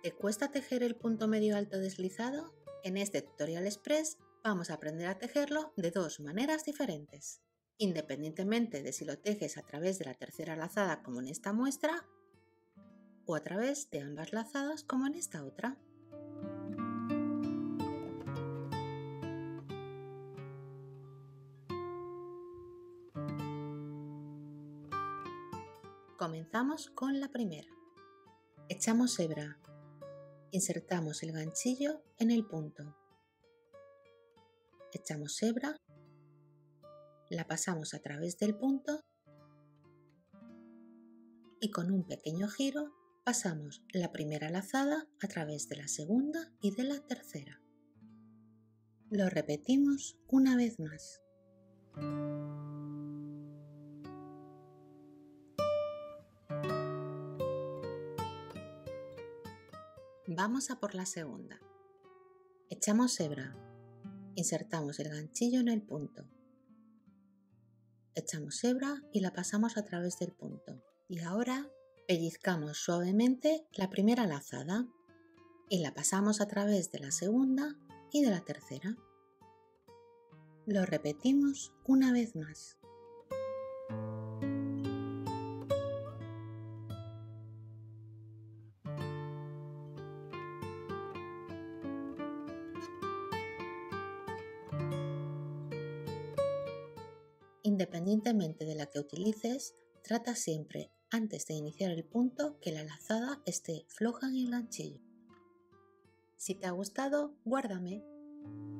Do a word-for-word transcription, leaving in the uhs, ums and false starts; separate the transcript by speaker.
Speaker 1: ¿Te cuesta tejer el punto medio alto deslizado? En este tutorial express vamos a aprender a tejerlo de dos maneras diferentes, independientemente de si lo tejes a través de la tercera lazada como en esta muestra o a través de ambas lazadas como en esta otra. Comenzamos con la primera. Echamos hebra, insertamos el ganchillo en el punto, echamos hebra, la pasamos a través del punto y con un pequeño giro pasamos la primera lazada a través de la segunda y de la tercera. Lo repetimos una vez más. Vamos a por la segunda. Echamos hebra, insertamos el ganchillo en el punto, echamos hebra y la pasamos a través del punto. Y ahora pellizcamos suavemente la primera lazada y la pasamos a través de la segunda y de la tercera. Lo repetimos una vez más. Independientemente de la que utilices, trata siempre, antes de iniciar el punto, que la lazada esté floja en el ganchillo. Si te ha gustado, guárdame.